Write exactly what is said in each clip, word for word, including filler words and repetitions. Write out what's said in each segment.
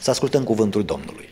Să ascultăm cuvântul Domnului.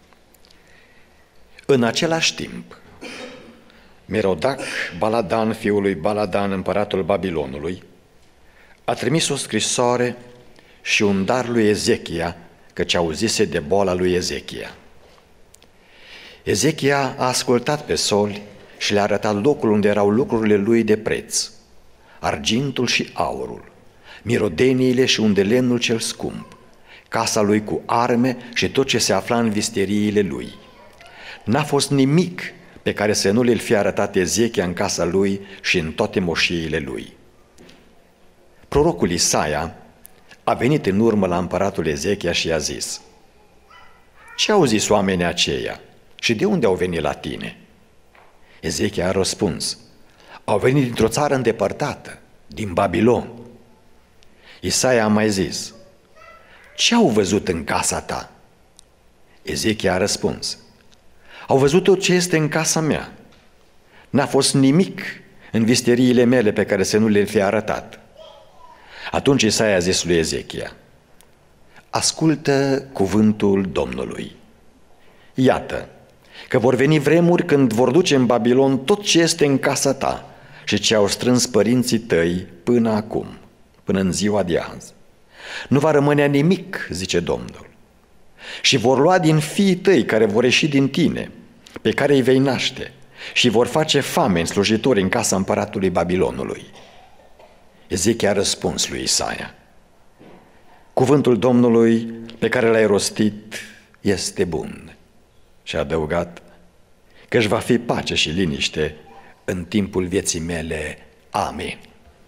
În același timp, Merodac Baladan, fiul lui Baladan, împăratul Babilonului, a trimis o scrisoare și un dar lui Ezechia, căci auzise de boala lui Ezechia. Ezechia a ascultat pe soli și le-a arătat locul unde erau lucrurile lui de preț, argintul și aurul, mirodeniile și unde lemnul cel scump, casa lui cu arme și tot ce se afla în visteriile lui. N-a fost nimic pe care să nu le-l fie arătat Ezechia în casa lui și în toate moșiile lui. Prorocul Isaia a venit în urmă la împăratul Ezechia și i-a zis: ce au zis oamenii aceia și de unde au venit la tine? Ezechia a răspuns: au venit dintr-o țară îndepărtată, din Babilon. Isaia a mai zis: ce au văzut în casa ta? Ezechia a răspuns: au văzut tot ce este în casa mea. N-a fost nimic în visteriile mele pe care să nu le fie arătat. Atunci Isaia a zis lui Ezechia: ascultă cuvântul Domnului. Iată că vor veni vremuri când vor duce în Babilon tot ce este în casa ta și ce au strâns părinții tăi până acum, până în ziua de azi. Nu va rămâne nimic, zice Domnul. Și vor lua din fiii tăi care vor ieși din tine, pe care îi vei naște, și vor face foame în slujitori în casa împăratului Babilonului. Ezechia a răspuns lui Isaia: cuvântul Domnului pe care l-ai rostit este bun. Și a adăugat că își va fi pace și liniște în timpul vieții mele. Amin.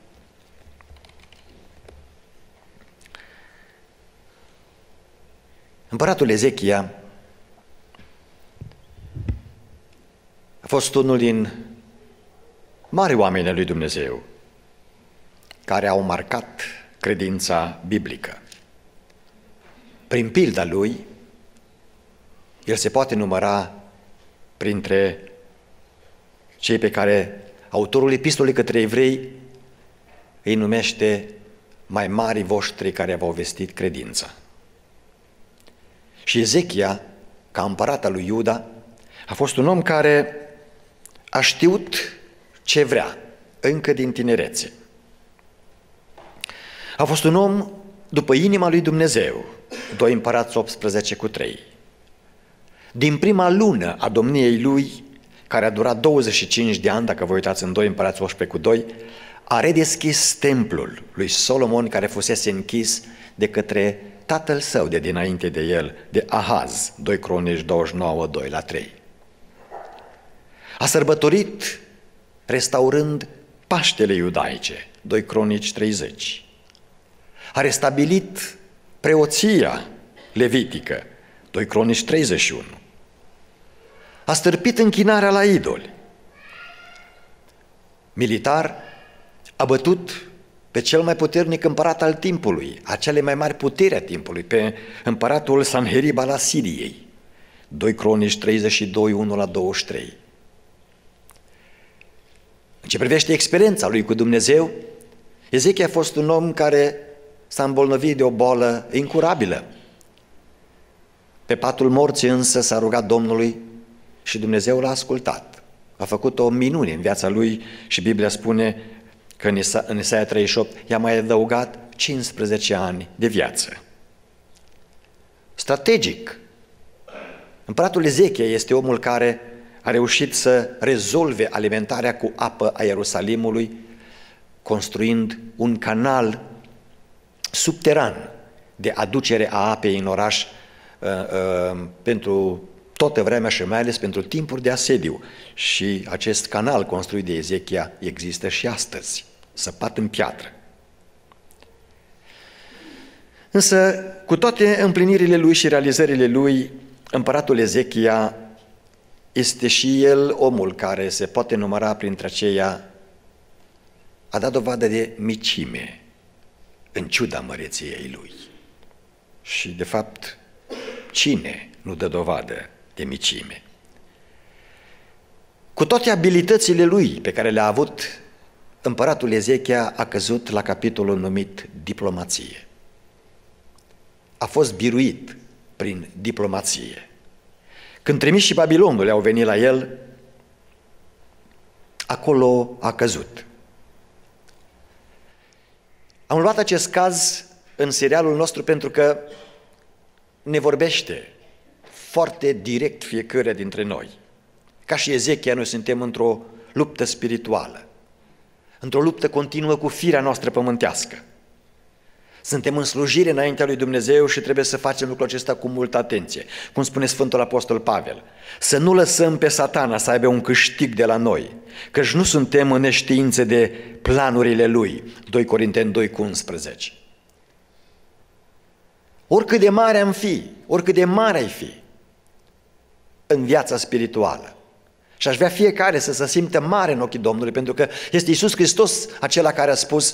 Împăratul Ezechia a fost unul din mari oameni ai lui Dumnezeu care au marcat credința biblică. Prin pilda lui, el se poate număra printre cei pe care autorul epistolei către evrei îi numește mai mari voștri care v-au vestit credința. Și Ezechia, ca împărat al lui Iuda, a fost un om care a știut ce vrea încă din tinerețe. A fost un om după inima lui Dumnezeu, doi Împărați optsprezece cu trei. Din prima lună a domniei lui, care a durat douăzeci și cinci de ani, dacă vă uitați în doi Împărați optsprezece cu doi, a redeschis templul lui Solomon, care fusese închis de către tatăl său de dinainte de el, de Ahaz, doi Cronici douăzeci și nouă, doi la trei. A sărbătorit restaurând Paștele iudaice, doi Cronici treizeci. A restabilit preoția levitică, doi Cronici treizeci și unu. A stârpit închinarea la idoli. Militar, a bătut pe cel mai puternic împărat al timpului, a cele mai mari puteri a timpului, pe împăratul Sanherib al Asiriei, doi Cronici treizeci și doi, unu la douăzeci și trei. În ce privește experiența lui cu Dumnezeu, Ezechia a fost un om care s-a îmbolnăvit de o boală incurabilă. Pe patul morții însă s-a rugat Domnului și Dumnezeu l-a ascultat. A făcut o minune în viața lui și Biblia spune că în Isa- în Isaia treizeci și opt i-a mai adăugat cincisprezece ani de viață. Strategic, împăratul Ezechia este omul care a reușit să rezolve alimentarea cu apă a Ierusalimului, construind un canal subteran de aducere a apei în oraș uh, uh, pentru toată vremea și mai ales pentru timpuri de asediu. Și acest canal construit de Ezechia există și astăzi, săpat în piatră. Însă, cu toate împlinirile lui și realizările lui, împăratul Ezechia este și el omul care se poate număra printre aceia, a dat dovadă de micime, în ciuda măreției lui. Și, de fapt, cine nu dă dovadă de micime? Cu toate abilitățile lui pe care le-a avut, împăratul Ezechia a căzut la capitolul numit diplomație. A fost biruit prin diplomație. Când trimișii Babilonului au venit la el, acolo a căzut. Am luat acest caz în serialul nostru pentru că ne vorbește foarte direct fiecare dintre noi. Ca și Ezechia, noi suntem într-o luptă spirituală, într-o luptă continuă cu firea noastră pământească. Suntem în slujire înaintea lui Dumnezeu și trebuie să facem lucrul acesta cu multă atenție. Cum spune Sfântul Apostol Pavel, să nu lăsăm pe Satana să aibă un câștig de la noi, căci nu suntem în neștiință de planurile lui. doi Corinteni doi cu unsprezece. Oricât de mare am fi, oricât de mare ai fi în viața spirituală, și aș vrea fiecare să se simtă mare în ochii Domnului, pentru că este Iisus Hristos acela care a spus: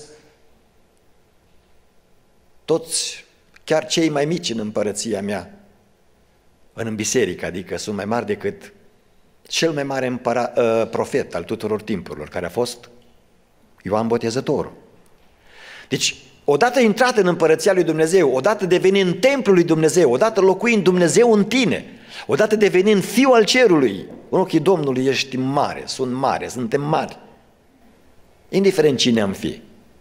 toți, chiar cei mai mici în împărăția mea, în biserică, adică sunt mai mari decât cel mai mare împăra, uh, profet al tuturor timpurilor, care a fost Ioan Botezătorul. Deci, odată intrat în împărăția lui Dumnezeu, odată devenind templul lui Dumnezeu, odată locuind Dumnezeu în tine, odată devenind fiul al cerului, în ochii Domnului ești mare, sunt mare, suntem mari, indiferent cine am fi.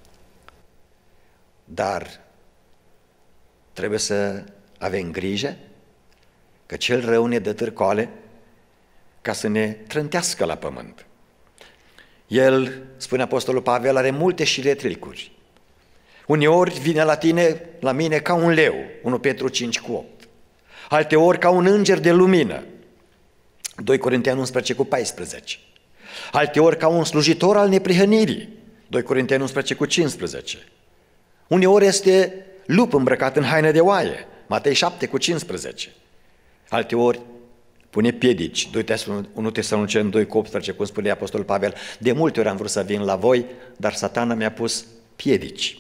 Dar trebuie să avem grijă că cel rău ne dă târcoale ca să ne trântească la pământ. El, spune Apostolul Pavel, are multe șiretlicuri. Uneori vine la tine, la mine, ca un leu, unu Petru cinci cu opt. Alteori ca un înger de lumină, doi Corinteni unsprezece cu paisprezece. Alteori ca un slujitor al neprihănirii, doi Corinteni unsprezece cu cincisprezece. Uneori este lup îmbrăcat în haină de oaie, Matei șapte cu cincisprezece. Alteori pune piedici, unu Tesaloniceni doi cu optsprezece, cum spune Apostolul Pavel, de multe ori am vrut să vin la voi, dar Satana mi-a pus piedici.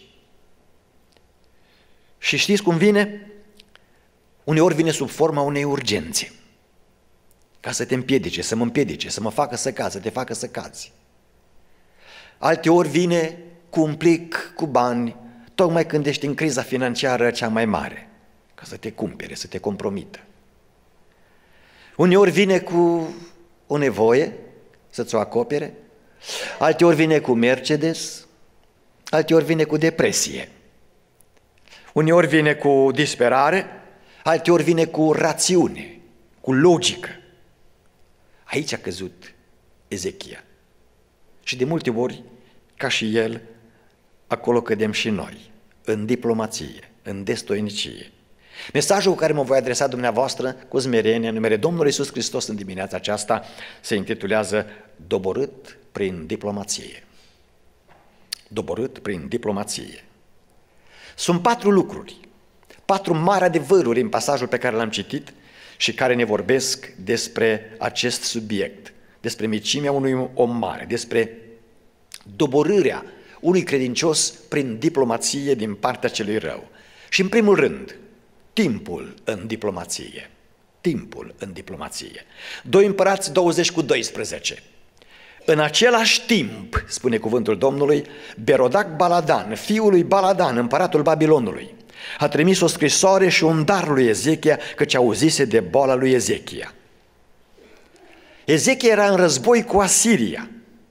Și știți cum vine? Uneori vine sub forma unei urgențe, ca să te împiedice, să mă împiedice, să mă facă să cazi, să te facă să cazi. Alteori vine cu un plic, cu bani, tocmai când ești în criza financiară cea mai mare, ca să te cumpere, să te compromită. Uneori vine cu o nevoie să-ți o acopere, alteori vine cu Mercedes, alteori vine cu depresie, uneori vine cu disperare, alteori vine cu rațiune, cu logică. Aici a căzut Ezechia. Și de multe ori, ca și el, acolo cădem și noi, în diplomație, în destoinicie. Mesajul cu care mă voi adresa dumneavoastră cu smerenie, în numele Domnului Iisus Hristos în dimineața aceasta, se intitulează Doborât prin diplomație. Doborât prin diplomație. Sunt patru lucruri, patru mari adevăruri în pasajul pe care l-am citit și care ne vorbesc despre acest subiect, despre micimea unui om mare, despre doborârea unui credincios prin diplomație din partea celui rău. Și în primul rând, timpul în diplomație. Timpul în diplomație. doi Împărați douăzeci cu doisprezece. În același timp, spune cuvântul Domnului, Berodac Baladan, fiul lui Baladan, împăratul Babilonului, a trimis o scrisoare și un dar lui Ezechia, căci auzise de boala lui Ezechia. Ezechia era în război cu Asiria,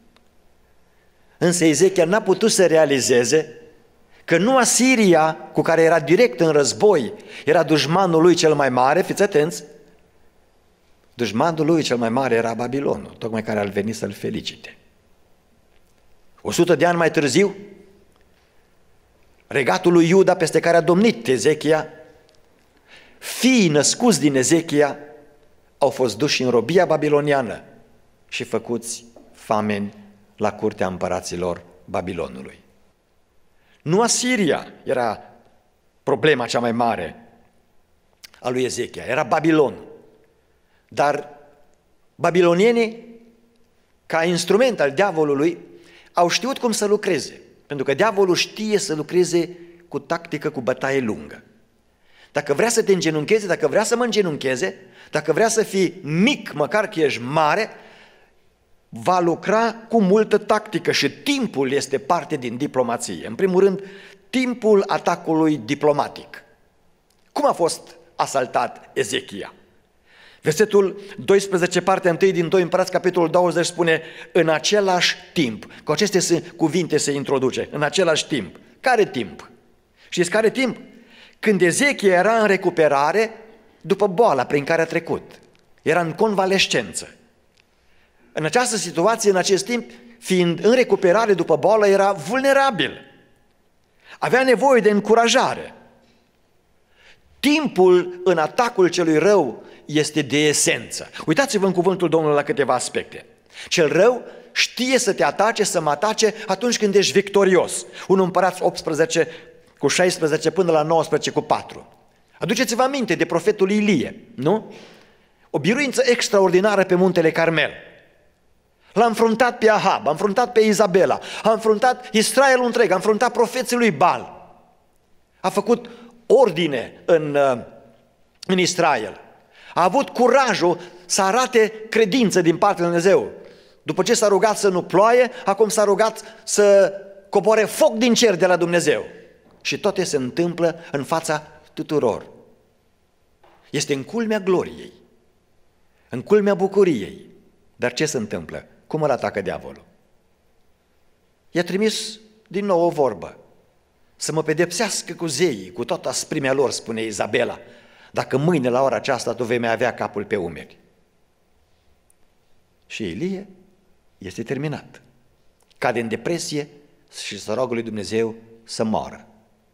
însă Ezechia n-a putut să realizeze că nu Asiria, cu care era direct în război, era dușmanul lui cel mai mare, fiți atenți, dușmanul lui cel mai mare era Babilonul, tocmai care ar veni să-l felicite. O sută de ani mai târziu, regatul lui Iuda, peste care a domnit Ezechia, fiii născuți din Ezechia au fost duși în robia babiloniană și făcuți fameni la curtea împăraților Babilonului. Nu Asiria era problema cea mai mare a lui Ezechia, era Babilon. Dar babilonienii, ca instrument al diavolului, au știut cum să lucreze, pentru că diavolul știe să lucreze cu tactică, cu bătaie lungă. Dacă vrea să te îngenuncheze, dacă vrea să mă îngenuncheze, dacă vrea să fii mic, măcar că ești mare, va lucra cu multă tactică și timpul este parte din diplomație. În primul rând, timpul atacului diplomatic. Cum a fost asaltat Ezechia. Versetul doisprezece, partea întâi din doi Împărați, capitolul douăzeci, spune în același timp. Cu aceste cuvinte se introduce, în același timp. Care timp? Știți care timp? Când Ezechia era în recuperare după boala prin care a trecut. Era în convalescență. În această situație, în acest timp, fiind în recuperare după boală, era vulnerabil. Avea nevoie de încurajare. Timpul în atacul celui rău este de esență. Uitați-vă în cuvântul Domnului la câteva aspecte. Cel rău știe să te atace, să mă atace atunci când ești victorios. unu Împărați optsprezece cu șaisprezece până la nouăsprezece cu patru. Aduceți-vă aminte de profetul Ilie, nu? O biruință extraordinară pe muntele Carmel. L-a înfruntat pe Ahab, a înfruntat pe Izabela, a înfruntat Israelul întreg, a înfruntat profeții lui Baal. A făcut ordine în, în Israel. A avut curajul să arate credință din partea lui Dumnezeu. După ce s-a rugat să nu ploaie, acum s-a rugat să coboare foc din cer de la Dumnezeu. Și toate se întâmplă în fața tuturor. Este în culmea gloriei, în culmea bucuriei. Dar ce se întâmplă? Cum îl atacă diavolul? I-a trimis din nou o vorbă. Să mă pedepsească cu zeii, cu toată asprimea lor, spune Izabela, dacă mâine la ora aceasta tu vei mai avea capul pe umeri. Și Ilie este terminat. Cade în depresie și să roagă lui Dumnezeu să moară.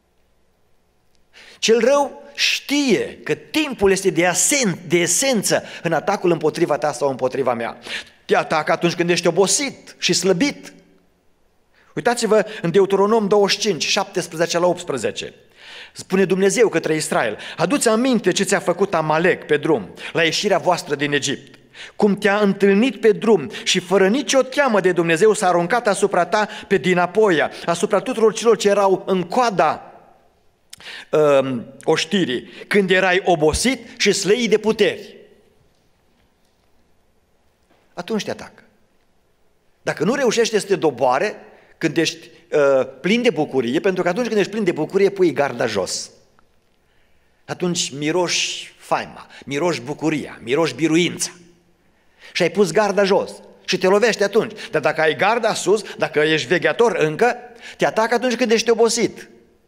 Cel rău știe că timpul este de, asen, de esență în atacul împotriva ta sau împotriva mea. Te atacă atunci când ești obosit și slăbit. Uitați-vă în Deuteronom douăzeci și cinci, șaptesprezece la optsprezece. Spune Dumnezeu către Israel: adu-ți aminte ce ți-a făcut Amalek pe drum, la ieșirea voastră din Egipt. Cum te-a întâlnit pe drum și fără nicio teamă de Dumnezeu s-a aruncat asupra ta pe dinapoia, asupra tuturor celor ce erau în coada uh, oștirii, când erai obosit și slăit de puteri. Atunci te atacă. Dacă nu reușește să te doboare, când ești uh, plin de bucurie, pentru că atunci când ești plin de bucurie, pui garda jos. Atunci miroși faima, miroși bucuria, miroși biruința. Și ai pus garda jos și te lovește atunci. Dar dacă ai garda sus, dacă ești vegheator încă, te atacă atunci când ești obosit.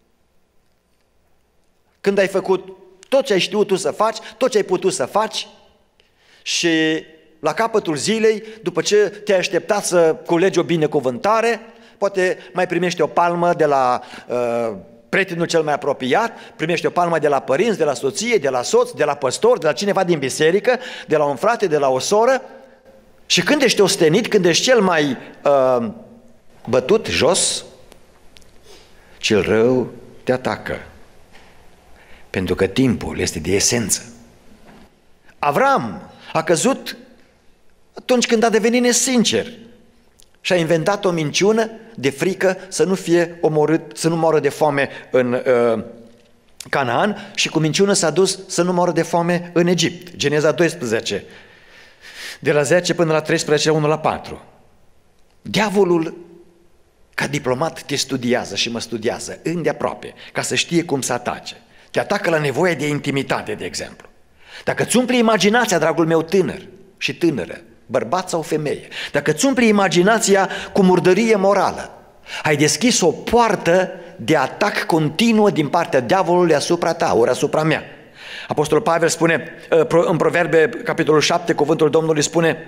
Când ai făcut tot ce ai știut tu să faci, tot ce ai putut să faci și la capătul zilei, după ce te-ai așteptat să culegi o binecuvântare, poate mai primești o palmă de la uh, prietenul cel mai apropiat, primești o palmă de la părinți, de la soție, de la soț, de la păstor, de la cineva din biserică, de la un frate, de la o soră. Și când ești ostenit, când ești cel mai uh, bătut jos, cel rău te atacă. Pentru că timpul este de esență. Avram a căzut atunci când a devenit nesincer și a inventat o minciună de frică să nu fie omorât, să nu moară de foame în uh, Canaan, și cu minciună s-a dus să nu moară de foame în Egipt. Geneza doisprezece, de la zece până la treisprezece, unu la patru. Diavolul, ca diplomat, te studiază și mă studiază îndeaproape, ca să știe cum să atace. Te atacă la nevoie de intimitate, de exemplu. Dacă îți umpli imaginația, dragul meu tânăr și tânără, bărbat sau femeie, dacă îți umpli imaginația cu murdărie morală, ai deschis o poartă de atac continuă din partea diavolului asupra ta, ori asupra mea. Apostolul Pavel spune în Proverbe, capitolul șapte, cuvântul Domnului spune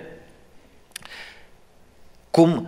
cum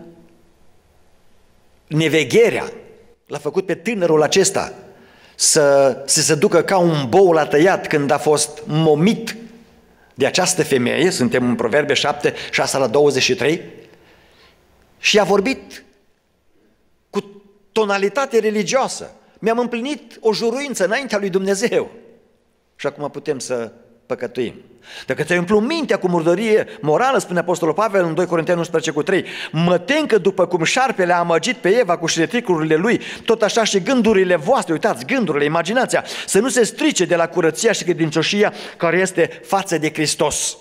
nevegherea l-a făcut pe tânărul acesta să, să se ducă ca un bou la tăiat când a fost momit de această femeie. Suntem în Proverbe șapte, șase la douăzeci și trei, și a vorbit cu tonalitate religioasă. Mi-am împlinit o juruință înaintea lui Dumnezeu și acum putem să păcătuim. Dacă ți-ai umplut mintea cu murdărie morală, spune Apostolul Pavel în doi Corinteni unsprezece cu trei, mă tem că după cum șarpele a amăgit pe Eva cu șiretricurile lui, tot așa și gândurile voastre, uitați, gândurile, imaginația, să nu se strice de la curăția și credincioșia care este față de Hristos.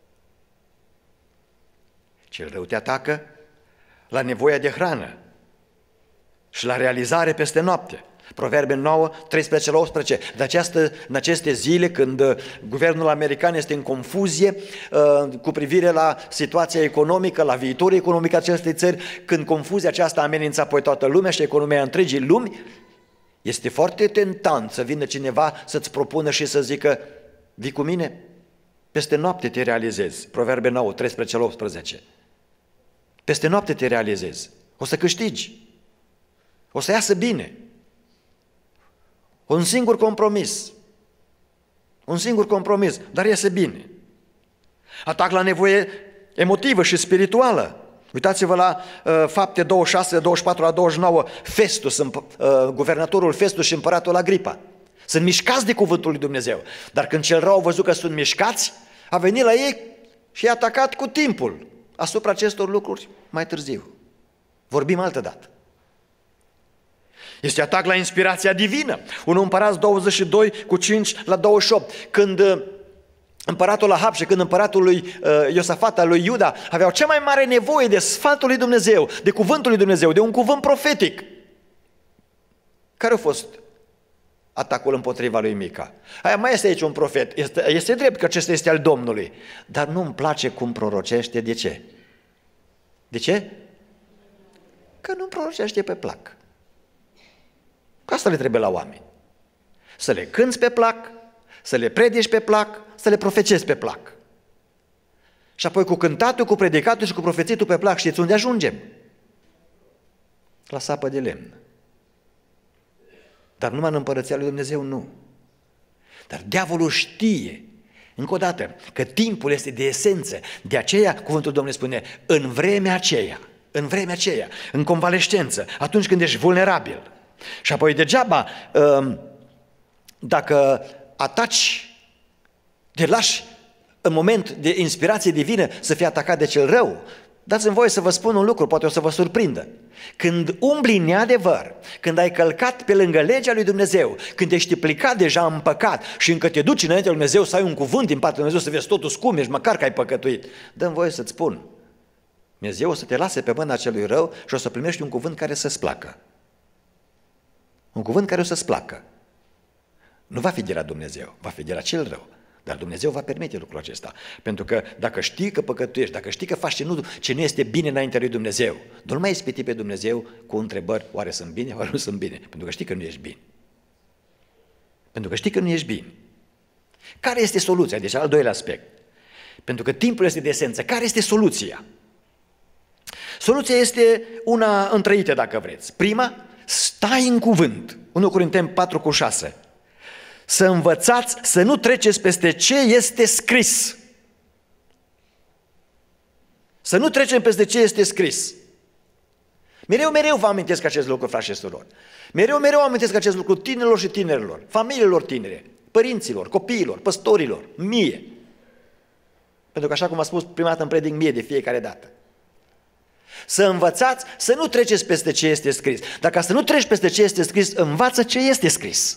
Cel rău te atacă la nevoia de hrană și la realizare peste noapte. Proverbe nouă, treisprezece la optsprezece. De această, în aceste zile, când guvernul american este în confuzie uh, cu privire la situația economică, la viitorul economic al acestei țări, când confuzia aceasta amenință apoi toată lumea și economia întregii lumi, este foarte tentant să vină cineva să-ți propună și să zică: vii cu mine? Peste noapte te realizezi. Proverbe nouă, treisprezece la optsprezece. Peste noapte te realizezi. O să câștigi. O să iasă bine. Un singur compromis. Un singur compromis, dar iese bine. Atac la nevoie emotivă și spirituală. Uitați-vă la uh, Fapte douăzeci și șase, douăzeci și patru la douăzeci și nouă, Festus, uh, guvernatorul Festus și împăratul Agripa. Sunt mișcați de cuvântul lui Dumnezeu, dar când cel rău au văzut că sunt mișcați, a venit la ei și i-a atacat cu timpul asupra acestor lucruri mai târziu. Vorbim altă dată. Este atac la inspirația divină. unu Împărați douăzeci și doi cu cinci la douăzeci și opt. Când împăratul Ahab și când împăratul lui Iosafat al lui Iuda aveau cea mai mare nevoie de sfatul lui Dumnezeu, de cuvântul lui Dumnezeu, de un cuvânt profetic. Care a fost atacul împotriva lui Mica? Aia, mai este aici un profet. Este, este drept că acesta este al Domnului, dar nu-mi place cum prorocește. De ce? De ce? Că nu prorocește pe plac. Că asta le trebuie la oameni. Să le cânți pe plac, să le predici pe plac, să le profețezi pe plac. Și apoi cu cântatul, cu predicatul și cu profețitul pe plac, știți unde ajungem? La sapă de lemn. Dar numai în împărăția lui Dumnezeu nu. Dar diavolul știe, încă o dată, că timpul este de esență. De aceea cuvântul Domnului spune: în vremea aceea, în vremea aceea, în convalescență, atunci când ești vulnerabil. Și apoi degeaba, dacă ataci, te lași în moment de inspirație divină să fii atacat de cel rău. Dați-mi voie să vă spun un lucru, poate o să vă surprindă. Când umbli în neadevăr, când ai călcat pe lângă legea lui Dumnezeu, când ești plicat deja în păcat și încă te duci înaintea lui Dumnezeu să ai un cuvânt din partea lui Dumnezeu, să vezi totul cum ești, măcar că ai păcătuit, dă-mi voie să-ți spun, Dumnezeu o să te lase pe mâna celui rău și o să primești un cuvânt care să-ți placă. Un cuvânt care o să-ți placă. Nu va fi de la Dumnezeu, va fi de la cel rău. Dar Dumnezeu va permite lucrul acesta. Pentru că dacă știi că păcătuiești, dacă știi că faci ce nu, ce nu este bine înaintea lui Dumnezeu, nu mai ispiti pe Dumnezeu cu întrebări: oare sunt bine, oare nu sunt bine? Pentru că știi că nu ești bine. Pentru că știi că nu ești bine. Care este soluția? Deci al doilea aspect. Pentru că timpul este de esență. Care este soluția? Soluția este una întrăită, dacă vreți. Prima, stai în cuvânt. unu Corinteni patru cu șase. Să învățați să nu treceți peste ce este scris. Să nu trecem peste ce este scris. Mereu, mereu vă amintesc acest lucru, frați și surori. Mereu, mereu amintesc acest lucru tinerilor și tinerilor, familiilor tinere, părinților, copiilor, păstorilor, mie. Pentru că așa cum a spus prima dată în predic, mie de fiecare dată. Să învățați să nu treceți peste ce este scris. Dacă să nu treci peste ce este scris, învață ce este scris.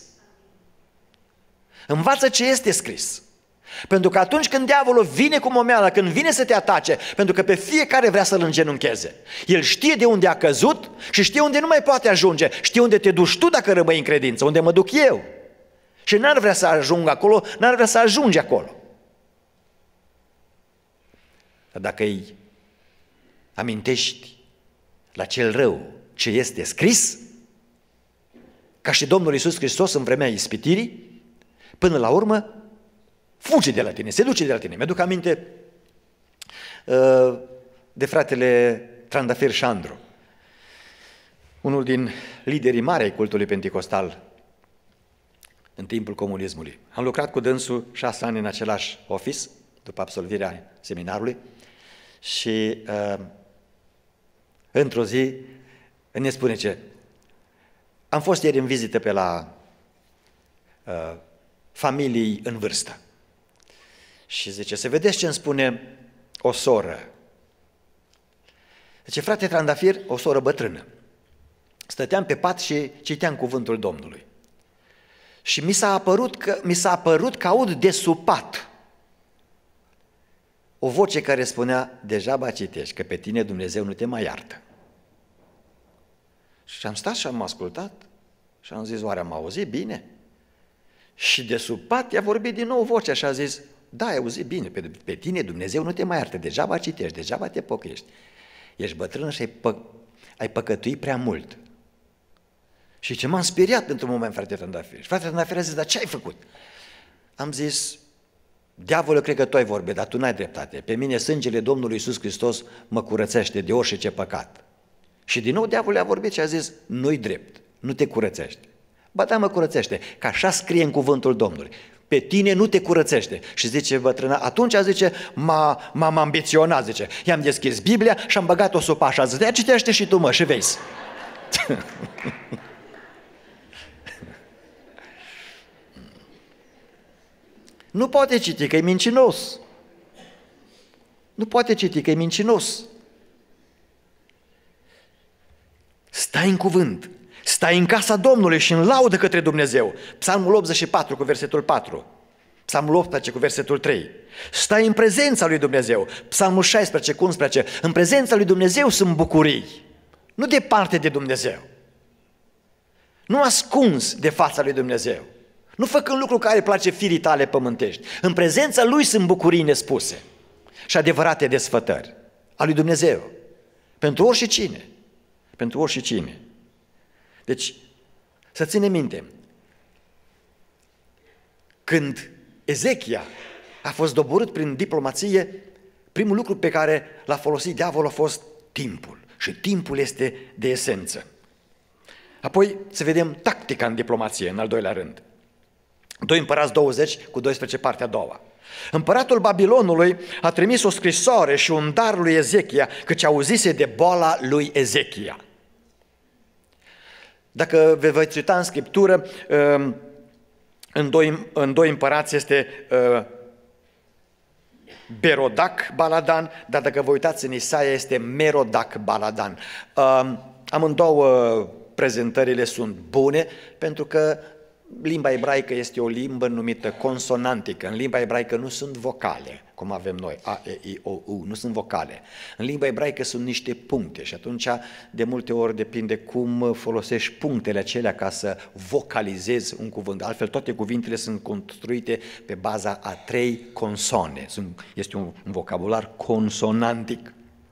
Învață ce este scris. Pentru că atunci când diavolul vine cu momeala, când vine să te atace, pentru că pe fiecare vrea să-l îngenuncheze, el știe de unde a căzut și știe unde nu mai poate ajunge, știe unde te duci tu dacă rămâi în credință, unde mă duc eu. Și n-ar vrea să ajung acolo, n-ar vrea să ajungi acolo. Dar dacă îi amintești la cel rău ce este scris, ca și Domnul Iisus Hristos în vremea ispitirii, până la urmă fuge de la tine, se duce de la tine. Mi-aduc aminte uh, de fratele Trandafir Șandru, unul din liderii mari ai cultului penticostal în timpul comunismului. Am lucrat cu dânsul șase ani în același office, după absolvirea seminarului, și uh, într-o zi ne spune ce: am fost ieri în vizită pe la uh, familii în vârstă. Și zice: să vedeți ce îmi spune o soră. Zice: frate Trandafir, o soră bătrână. Stăteam pe pat și citeam cuvântul Domnului. Și mi s-a apărut că, mi s-a apărut că aud de sub pat o voce care spunea: degeaba citești, că pe tine Dumnezeu nu te mai iartă. Și am stat și am ascultat Și am zis, oare am auzit bine? Și de sub pat i-a vorbit din nou vocea și a zis, da, ai auzit bine, pe, pe tine Dumnezeu nu te mai iartă, degeaba citești, degeaba te pocăiești. Ești bătrân și ai, pă, ai păcătuit prea mult. Și ce m-am speriat într-un moment, frate Trandafir. Și frate Trandafir a zis, dar ce ai făcut? Am zis, diavolul, cred că tu ai vorbit, dar tu n-ai dreptate. Pe mine sângele Domnului Iisus Hristos mă curățește de orice păcat. Și din nou diavolul a vorbit și a zis, nu-i drept, nu te curățește. Ba da, mă curățește, că așa scrie în cuvântul Domnului. Pe tine nu te curățește. Și zice bătrâna, atunci zice, m-a, m-am ambiționat, zice, i-am deschis Biblia și am băgat-o sub așa, zice, ia citește și tu, mă, și vezi. Nu poate citi, că e mincinos. Nu poate citi, că e mincinos. Stai în cuvânt, stai în casa Domnului și în laudă către Dumnezeu. Psalmul optzeci și patru cu versetul patru, Psalmul optsprezece cu versetul trei. Stai în prezența lui Dumnezeu. Psalmul șaisprezece cu unsprezece. În prezența lui Dumnezeu sunt bucurii, nu departe de Dumnezeu. Nu ascuns de fața lui Dumnezeu. Nu făcând lucru care îi place firii tale pământești. În prezența Lui sunt bucurii nespuse și adevărate desfătări a lui Dumnezeu. Pentru oricine. Pentru oricine. Deci, să ținem minte, când Ezechia a fost doborât prin diplomație, primul lucru pe care l-a folosit diavolul a fost timpul. Și timpul este de esență. Apoi să vedem tactica în diplomație, în al doilea rând. doi Împărați douăzeci cu doisprezece, partea a doua. Împăratul Babilonului a trimis o scrisoare și un dar lui Ezechia, căci auzise de boala lui Ezechia. Dacă vă veți uita în Scriptură, în doi, în doi Împărați este Berodac Baladan, dar dacă vă uitați în Isaia este Merodac Baladan. Amândouă prezentările sunt bune, pentru că limba ebraică este o limbă numită consonantică. În limba ebraică nu sunt vocale, cum avem noi, A, E, I, O, U, nu sunt vocale. În limba ebraică sunt niște puncte și atunci de multe ori depinde cum folosești punctele acelea ca să vocalizezi un cuvânt. Altfel toate cuvintele sunt construite pe baza a trei consone. Este un vocabular consonantic.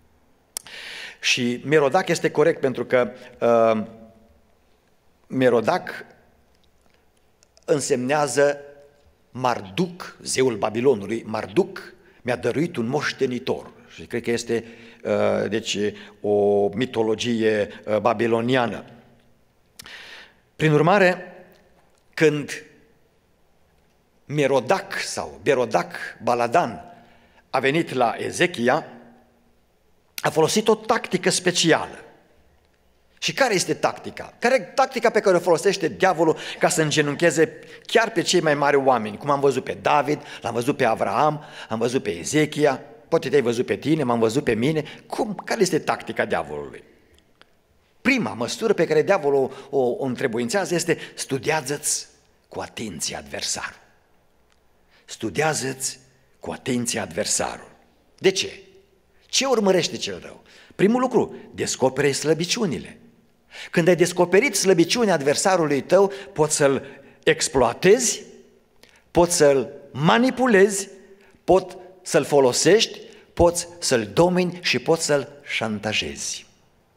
Și Merodac este corect pentru că uh, Merodac însemnează Marduk, zeul Babilonului. Marduk mi-a dăruit un moștenitor. Și cred că este uh, deci, o mitologie uh, babiloniană. Prin urmare, când Merodac sau Berodac Baladan a venit la Ezechia, a folosit o tactică specială. Și care este tactica? Care e tactica pe care o folosește diavolul ca să îngenuncheze chiar pe cei mai mari oameni? Cum am văzut pe David, l-am văzut pe Avraam, am văzut pe Ezechia, poate te-ai văzut pe tine, m-am văzut pe mine. Cum? Care este tactica diavolului? Prima măsură pe care diavolul o, o întrebuințează este studiază-ți cu atenție adversarul. Studiază-ți cu atenție adversarul. De ce? Ce urmărește cel rău? Primul lucru, descoperi slăbiciunile. Când ai descoperit slăbiciunea adversarului tău, poți să-l exploatezi, poți să-l manipulezi, poți să-l folosești, poți să-l domini și poți să-l șantajezi.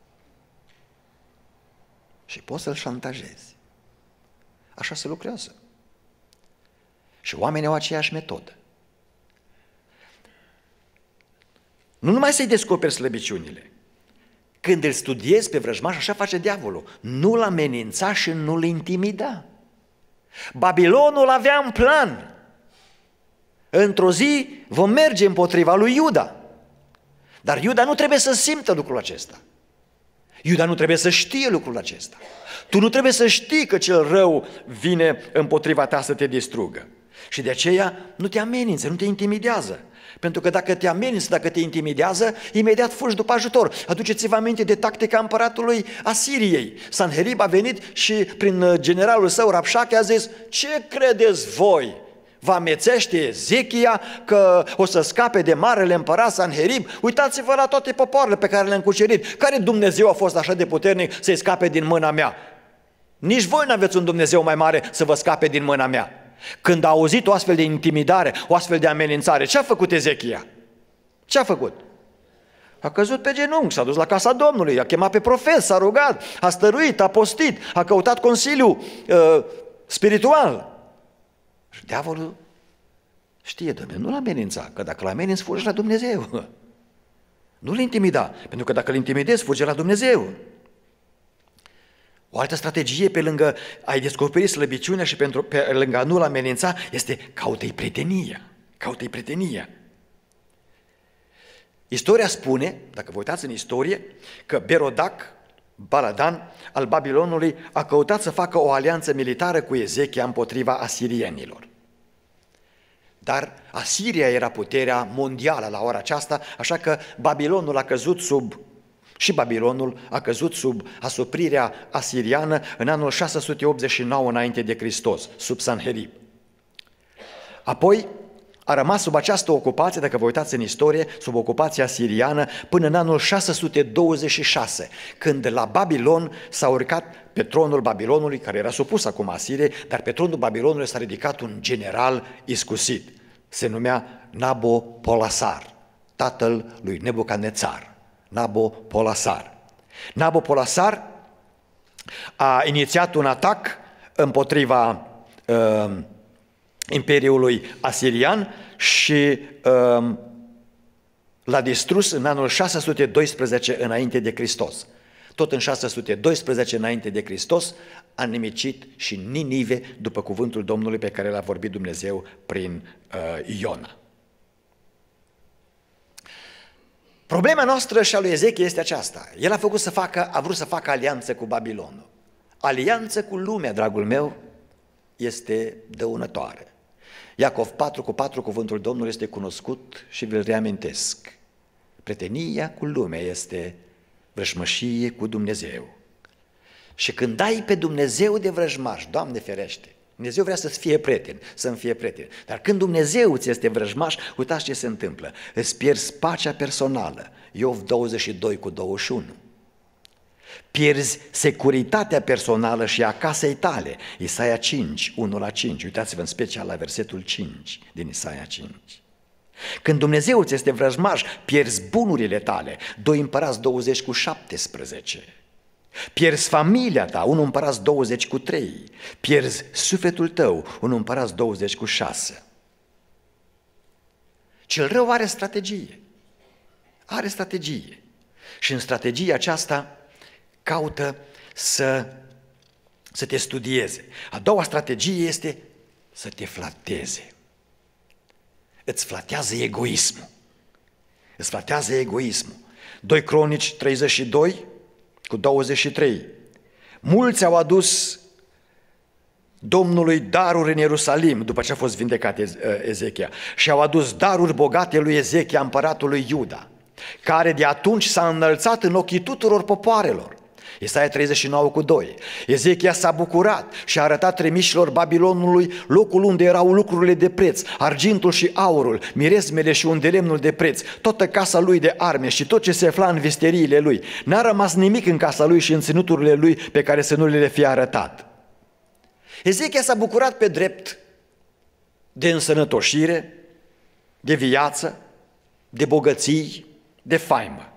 Și poți să-l șantajezi. Așa se lucrează. Și oamenii au aceeași metodă. Nu numai să-i descoperi slăbiciunile. Când îl studiezi pe vrăjmaș, așa face diavolul. Nu-l amenința și nu-l intimida. Babilonul avea un plan. Într-o zi vom merge împotriva lui Iuda. Dar Iuda nu trebuie să simtă lucrul acesta. Iuda nu trebuie să știe lucrul acesta. Tu nu trebuie să știi că cel rău vine împotriva ta să te distrugă. Și de aceea nu te amenință, nu te intimidează. Pentru că dacă te amenință, dacă te intimidează, imediat fugi după ajutor. Aduceți-vă aminte de tactica împăratului Asiriei. Sanherib a venit și prin generalul său Rabșache a zis: ce credeți voi? Vă amețește Ezechia că o să scape de marele împărat Sanherib? Uitați-vă la toate popoarele pe care le-am cucerit. Care Dumnezeu a fost așa de puternic să-i scape din mâna mea? Nici voi n-aveți un Dumnezeu mai mare să vă scape din mâna mea. Când a auzit o astfel de intimidare, o astfel de amenințare, ce a făcut Ezechia? Ce a făcut? A căzut pe genunchi, s-a dus la casa Domnului, a chemat pe profet, s-a rugat, a stăruit, a postit, a căutat consiliu uh, spiritual. Și diavolul știe, Domnule, nu-l amenința, că dacă l ameninți, fugi la Dumnezeu. Nu-l intimida, pentru că dacă îl intimidezi, fugi la Dumnezeu. O altă strategie, pe lângă a-i descoperi slăbiciunea și pentru, pe lângă a nu-l amenința, este caută-i prietenia. Caută-i prietenia. Istoria spune, dacă vă uitați în istorie, că Berodac, Baladan al Babilonului, a căutat să facă o alianță militară cu Ezechia împotriva asirienilor. Dar Asiria era puterea mondială la ora aceasta, așa că Babilonul a căzut sub, și Babilonul a căzut sub asuprirea asiriană în anul șase sute optzeci și nouă înainte de Hristos, sub Sanherib. Apoi a rămas sub această ocupație, dacă vă uitați în istorie, sub ocupația asiriană până în anul șase sute douăzeci și șase, când la Babilon s-a urcat pe tronul Babilonului, care era supus acum Asiriei, dar pe tronul Babilonului s-a ridicat un general iscusit. Se numea Nabopolassar, tatăl lui Nebucadnețar. Nabopolassar. Nabopolassar a inițiat un atac împotriva uh, Imperiului Asirian și uh, l-a distrus în anul șase sute doisprezece înainte de Hristos. Tot în șase sute doisprezece înainte de Hristos a nimicit și Ninive după cuvântul Domnului pe care l-a vorbit Dumnezeu prin uh, Iona. Problema noastră și a lui Ezechia este aceasta. El a făcut să facă, a vrut să facă alianță cu Babilonul. Alianță cu lumea, dragul meu, este dăunătoare. Iacov patru cu patru, cuvântul Domnului este cunoscut și vi-l reamintesc. Prietenia cu lumea este vrăjmășie cu Dumnezeu. Și când dai pe Dumnezeu de vrăjmaș, Doamne ferește, Dumnezeu vrea să-ți fie prieten, să-mi fie prieten. Dar când Dumnezeu ți este vrăjmaș, uitați ce se întâmplă. Îți pierzi pacea personală. Iov douăzeci și doi cu douăzeci și unu. Pierzi securitatea personală și a casei tale. Isaia cinci, unu la cinci. Uitați-vă în special la versetul cinci din Isaia cinci. Când Dumnezeu ți este vrăjmaș, pierzi bunurile tale. doi Împărați douăzeci cu șaptesprezece. Pierzi familia ta, unu Împărați douăzeci cu trei. Pierzi sufletul tău, unu Împărați douăzeci cu șase. Cel rău are strategie. Are strategie. Și în strategia aceasta caută să, să te studieze. A doua strategie este să te flateze. Îți flatează egoismul. Îți flatează egoismul. doi Cronici treizeci și doi cu douăzeci și trei. Mulți au adus Domnului daruri în Ierusalim după ce a fost vindecat Ezechia și au adus daruri bogate lui Ezechia, împăratul lui Iuda, care de atunci s-a înălțat în ochii tuturor popoarelor. Isaia treizeci și nouă cu doi. Ezechia s-a bucurat și a arătat trimișilor Babilonului locul unde erau lucrurile de preț, argintul și aurul, miresmele și undelemnul de preț, toată casa lui de arme și tot ce se afla în visteriile lui. N-a rămas nimic în casa lui și în ținuturile lui pe care să nu le fie arătat. Ezechia s-a bucurat pe drept de însănătoșire, de viață, de bogății, de faimă.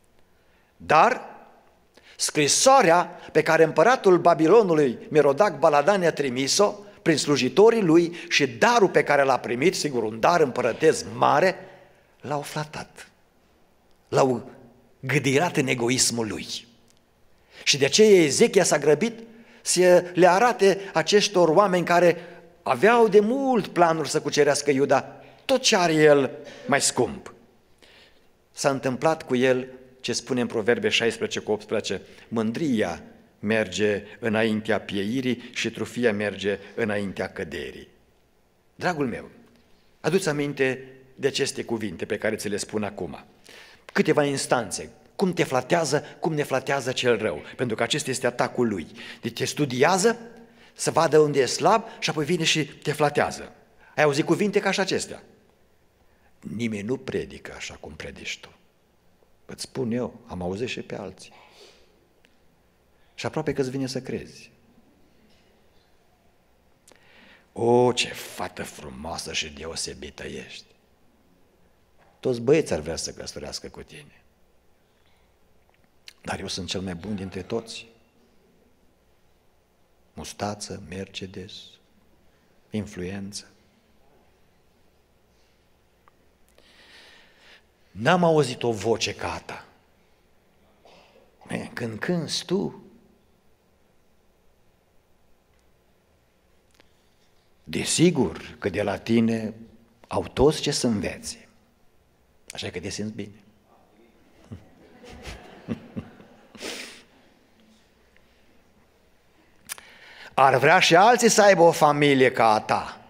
Dar scrisoarea pe care împăratul Babilonului Merodac Baladan i-a trimis-o prin slujitorii lui și darul pe care l-a primit, sigur un dar împărătesc mare, l-au flatat, l-au gâdirat în egoismul lui. Și de aceea Ezechia s-a grăbit să le arate acestor oameni care aveau de mult planuri să cucerească Iuda, tot ce are el mai scump. S-a întâmplat cu el ce spune în Proverbe șaisprezece cu optsprezece, mândria merge înaintea pieirii și trufia merge înaintea căderii. Dragul meu, adu-ți aminte de aceste cuvinte pe care ți le spun acum. Câteva instanțe, cum te flatează, cum ne flatează cel rău, pentru că acesta este atacul lui. Deci te studiază, să vadă unde e slab și apoi vine și te flatează. Ai auzit cuvinte ca și acestea? Nimeni nu predică așa cum predici tu. Îți spun eu, am auzit și pe alții. Și aproape că îți vine să crezi. O, ce fată frumoasă și deosebită ești! Toți băieți ar vrea să căsătorească cu tine. Dar eu sunt cel mai bun dintre toți. Mustață, Mercedes, influență. N-am auzit o voce ca a ta. Când cânti tu, desigur că de la tine au toți ce să învețe. Așa că te simți bine. Ar vrea și alții să aibă o familie ca a ta.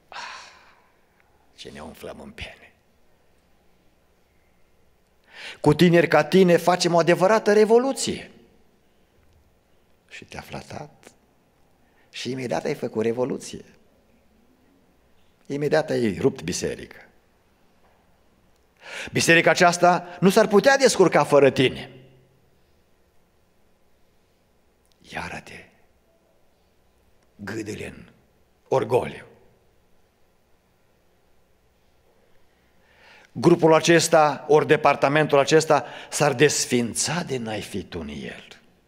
Ce ne umflăm în piele. Cu tineri ca tine facem o adevărată revoluție. Și te-a flatat și imediat ai făcut revoluție. Imediat ai rupt biserica. Biserica aceasta nu s-ar putea descurca fără tine. Iară-te gâdele în orgoliu. Grupul acesta, ori departamentul acesta, s-ar desfința de n-ai fi tu în el.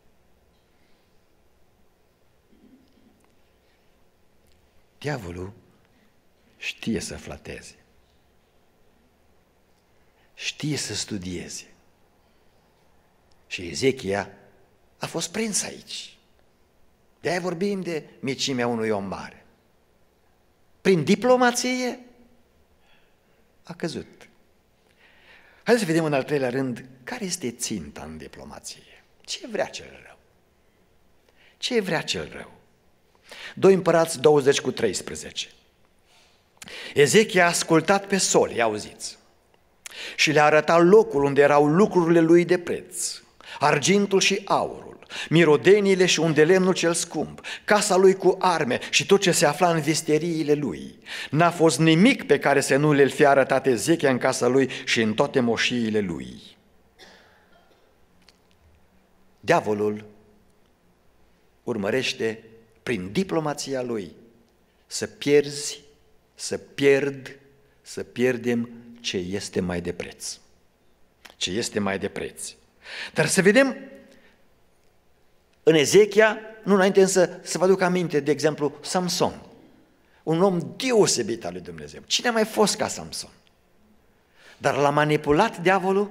Diavolul știe să flateze, știe să studieze. Și Ezechia a fost prins aici. De-aia vorbim de micimea unui om mare. Prin diplomație a căzut. Haideți să vedem în al treilea rând care este ținta în diplomație. Ce vrea cel rău? Ce vrea cel rău? doi Împărați douăzeci cu treisprezece. Ezechia a ascultat pe soli, auziți, și le-a arătat locul unde erau lucrurile lui de preț, argintul și aurul, mirodeniile și undelemnul cel scump, casa lui cu arme și tot ce se afla în visteriile lui. N-a fost nimic pe care să nu le fi arătat Ezechia în casa lui și în toate moșiile lui. Diavolul urmărește prin diplomația lui să pierzi, să pierd, să pierdem ce este mai de preț. Ce este mai de preț. Dar să vedem în Ezechia, nu înainte însă să vă aduc aminte, de exemplu, Samson, un om deosebit al lui Dumnezeu. Cine a mai fost ca Samson? Dar l-a manipulat diavolul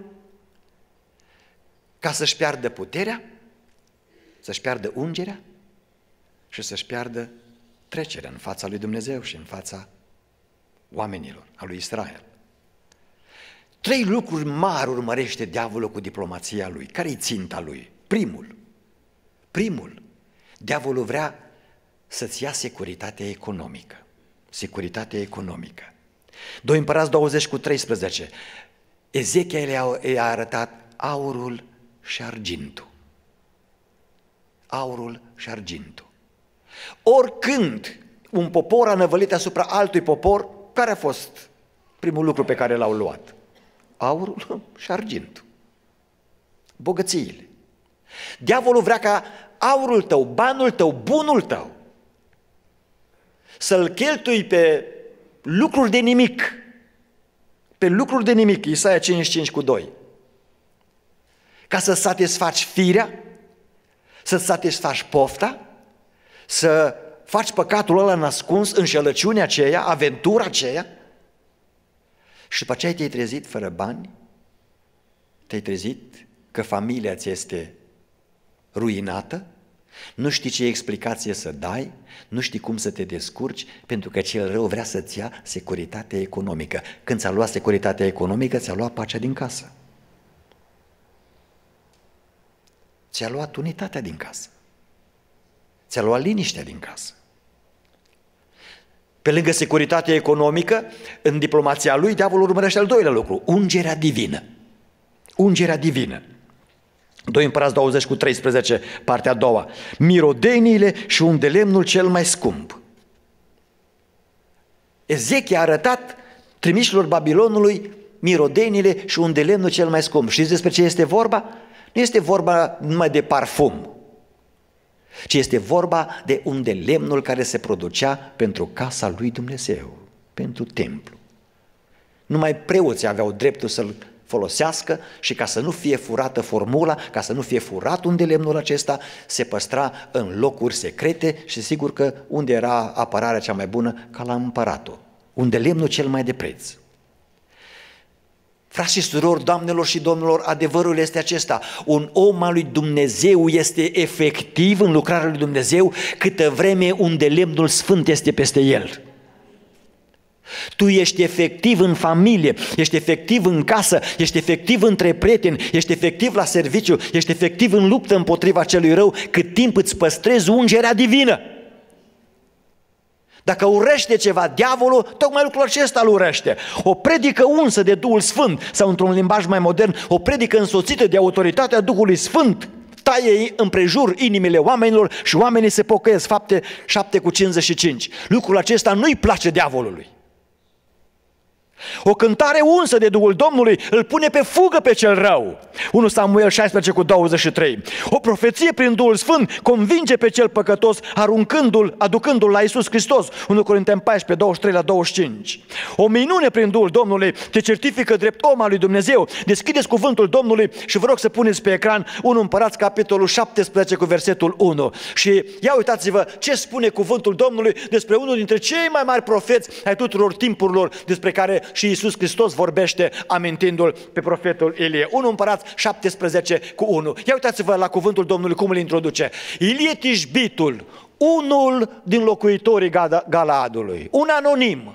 ca să-și piardă puterea, să-și piardă ungerea și să-și piardă trecerea în fața lui Dumnezeu și în fața oamenilor, a lui Israel. Trei lucruri mari urmărește diavolul cu diplomația lui. Care-i ținta lui? Primul, primul, diavolul vrea să-ți ia securitatea economică. Securitatea economică. doi Împărați douăzeci cu treisprezece. Ezechia le-a arătat aurul și argintul. Aurul și argintul. Oricând un popor a năvălit asupra altui popor, care a fost primul lucru pe care l-au luat? Aurul și argintul. Bogățiile. Diavolul vrea ca aurul tău, banul tău, bunul tău să-l cheltui pe lucruri de nimic. Pe lucruri de nimic, Isaia cincizeci și cinci cu doi. Ca să satisfaci firea, să-ți satisfaci pofta, să faci păcatul ăla nascuns, înșelăciunea aceea, aventura aceea, și după aceea te-ai trezit fără bani, te-ai trezit că familia ți este ruinată, nu știi ce explicație să dai, nu știi cum să te descurci, pentru că cel rău vrea să-ți ia securitatea economică. Când ți-a luat securitatea economică, ți-a luat pacea din casă. Ți-a luat unitatea din casă. Ți-a luat liniștea din casă. Pe lângă securitatea economică, în diplomația lui, diavolul urmărește al doilea lucru, ungerea divină. Ungerea divină. doi Împărați douăzeci cu treisprezece, partea a doua. Mirodeniile și undelemnul cel mai scump. Ezechia a arătat trimișilor Babilonului mirodeniile și undelemnul cel mai scump. Știți despre ce este vorba? Nu este vorba numai de parfum. ci este vorba de un de lemnul care se producea pentru casa lui Dumnezeu, pentru templu. Numai preoții aveau dreptul să-l folosească și ca să nu fie furată formula, ca să nu fie furat unde lemnul acesta, se păstra în locuri secrete și sigur că unde era apărarea cea mai bună, ca la împăratul, unde lemnul cel mai de preț. Frați și surori, doamnelor și domnilor, adevărul este acesta: un om al lui Dumnezeu este efectiv în lucrarea lui Dumnezeu câtă vreme unde lemnul sfânt este peste el. Tu ești efectiv în familie, ești efectiv în casă, ești efectiv între prieteni, ești efectiv la serviciu, ești efectiv în luptă împotriva celui rău, cât timp îți păstrezi ungerea divină. Dacă urăște ceva diavolul, tocmai lucrul acesta îl urăște. O predică unsă de Duhul Sfânt, sau într-un limbaj mai modern, o predică însoțită de autoritatea Duhului Sfânt, taie împrejur inimile oamenilor și oamenii se pocăiesc. Fapte șapte cu cincizeci și cinci. Lucrul acesta nu-i place diavolului. O cântare unsă de Duhul Domnului îl pune pe fugă pe cel rău. unu Samuel șaisprezece cu douăzeci și trei. O profeție prin Duhul Sfânt convinge pe cel păcătos, aruncându-l, aducându-l la Iisus Hristos. unu Corinteni paisprezece, douăzeci și trei la douăzeci și cinci. O minune prin Duhul Domnului te certifică drept om al lui Dumnezeu. Deschideți cuvântul Domnului și vă rog să puneți pe ecran unu Împărați, capitolul șaptesprezece cu versetul unu. Și ia uitați-vă ce spune cuvântul Domnului despre unul dintre cei mai mari profeți ai tuturor timpurilor, despre care și Iisus Hristos vorbește amintindu-l pe profetul Ilie. unu Împărați șaptesprezece cu unu. Ia uitați-vă la cuvântul Domnului cum îl introduce. Ilie Tishbitul, unul din locuitorii Galaadului, un anonim.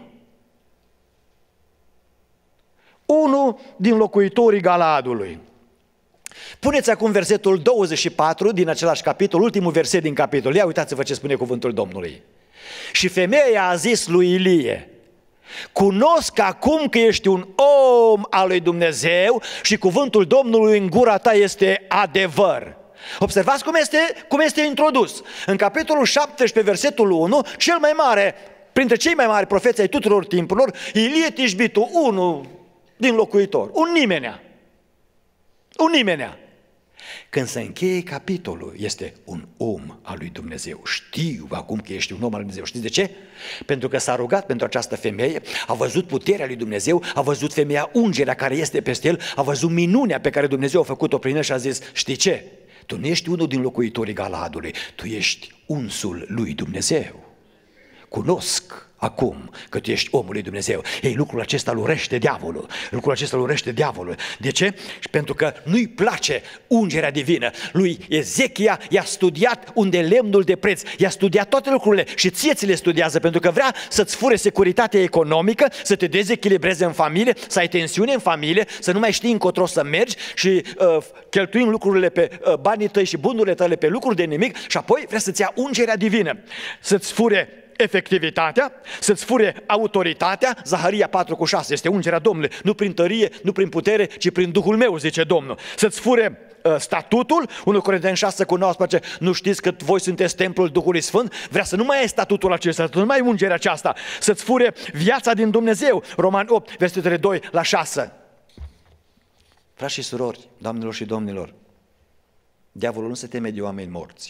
Unul din locuitorii Galaadului. Puneți acum versetul douăzeci și patru din același capitol, ultimul verset din capitol. Ia uitați-vă ce spune cuvântul Domnului. Și femeia a zis lui Ilie: cunosc acum că ești un om al lui Dumnezeu și cuvântul Domnului în gura ta este adevăr. Observați cum este, cum este introdus. În capitolul șaptesprezece, versetul unu, cel mai mare, printre cei mai mari profeți ai tuturor timpurilor, Ilie Tishbitul, unul din locuitori, un nimenea. Un nimenea. Când se încheie capitolul, este un om al lui Dumnezeu. Știu acum că ești un om al lui Dumnezeu. Știți de ce? Pentru că s-a rugat pentru această femeie, a văzut puterea lui Dumnezeu, a văzut femeia ungerea care este peste el, a văzut minunea pe care Dumnezeu a făcut-o prin el și a zis: știi ce? Tu nu ești unul din locuitorii Galaadului, tu ești unsul lui Dumnezeu. Cunosc acum că tu ești omul lui Dumnezeu. Ei, lucrul acesta îl urește diavolul. Lucrul acesta îl urește diavolul. De ce? Pentru că nu-i place ungerea divină. Lui Ezechia i-a studiat unde lemnul de preț, i-a studiat toate lucrurile și ție ți le studiază, pentru că vrea să-ți fure securitatea economică, să te dezechilibreze în familie, să ai tensiune în familie, să nu mai știi încotro să mergi și uh, cheltuim lucrurile pe uh, banii tăi și bunurile tale pe lucruri de nimic, și apoi vrea să-ți ia ungerea divină, să-ți fure efectivitatea, să-ți fure autoritatea. Zaharia patru cu șase este ungerea Domnului, nu prin tărie, nu prin putere, ci prin Duhul meu, zice Domnul. Să-ți fure uh, statutul, unu Corinteni șase cu nouăsprezece, nu știți că voi sunteți templul Duhului Sfânt? Vrea să nu mai ai statutul acesta, să nu mai ai ungerea aceasta. Să-ți fure viața din Dumnezeu, Romani opt, versetele doi la șase. Frați și surori, doamnelor și domnilor, diavolul nu se teme de oameni morți,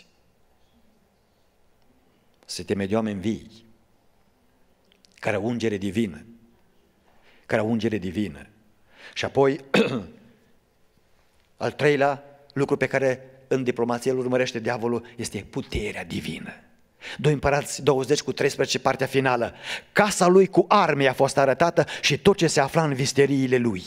se teme de oameni vii, care au ungere divină, care au ungere divină. Și apoi, al treilea lucru pe care în diplomație îl urmărește diavolul este puterea divină. doi Împărați douăzeci cu treisprezece, partea finală. Casa lui cu arme a fost arătată și tot ce se afla în visteriile lui.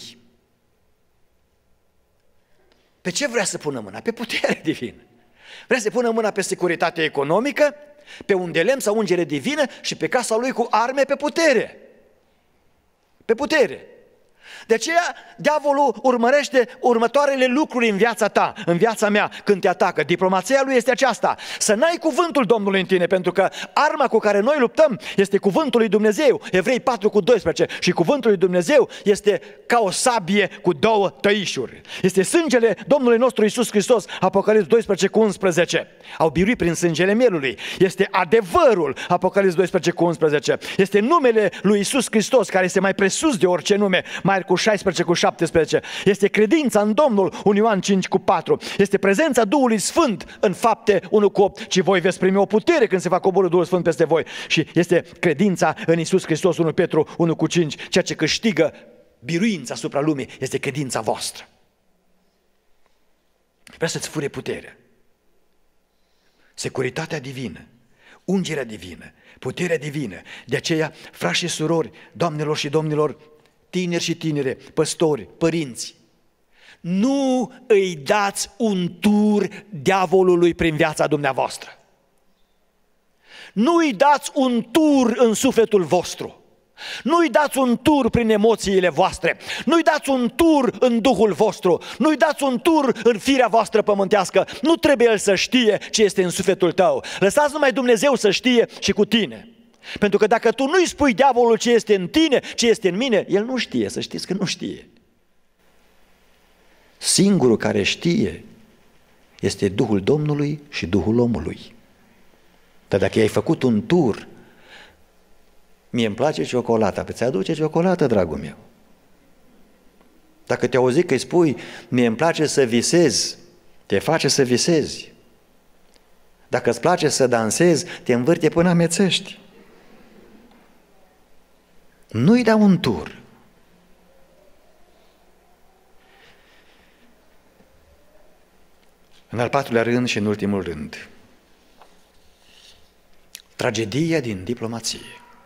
Pe ce vrea să pună mâna? Pe puterea divină. Vrea să pună mâna pe securitate economică, pe un de lemn sau ungere divină și pe casa lui cu arme, pe putere. Pe putere. De aceea diavolul urmărește următoarele lucruri în viața ta, în viața mea, când te atacă. Diplomația lui este aceasta: să n-ai cuvântul Domnului în tine, pentru că arma cu care noi luptăm este cuvântul lui Dumnezeu. Evrei patru cu doisprezece. Și cuvântul lui Dumnezeu este ca o sabie cu două tăișuri. Este sângele Domnului nostru Iisus Hristos, Apocalips doisprezece cu unsprezece. Au biruit prin sângele mielului. Este adevărul, Apocalips doisprezece cu unsprezece. Este numele lui Iisus Hristos, care este mai presus de orice nume, Marcu șaisprezece cu șaptesprezece. Este credința în Domnul, unu Ioan cinci cu patru. Este prezența Duhului Sfânt în Fapte unu cu opt. Și voi veți primi o putere când se va coborî Duhul Sfânt peste voi. Și este credința în Iisus Hristos, unu Petru unu cu cinci. Ceea ce câștigă biruința asupra lumii este credința voastră. Vrea să-ți fure puterea. Securitatea divină, ungerea divină, puterea divină. De aceea, frați și surori, doamnelor și domnilor, tineri și tinere, păstori, părinți, nu îi dați un tur diavolului prin viața dumneavoastră. Nu îi dați un tur în sufletul vostru. Nu-i dați un tur prin emoțiile voastre, nu-i dați un tur în Duhul vostru, nu-i dați un tur în firea voastră pământească. Nu trebuie El să știe ce este în sufletul tău. Lăsați numai Dumnezeu să știe și cu tine. Pentru că dacă tu nu-i spui diavolul ce este în tine, ce este în mine, el nu știe, să știți că nu știe. Singurul care știe este Duhul Domnului și Duhul omului. Dar dacă ai făcut un tur, mie îmi place ciocolata, pe ți aduce ciocolată, dragul meu. Dacă te auzi că îi spui, mie îmi place să visez, te face să visezi. Dacă îți place să dansezi, te învârte până amețești. Nu-i da un tur. În al patrulea rând și în ultimul rând, tragedia din diplomație.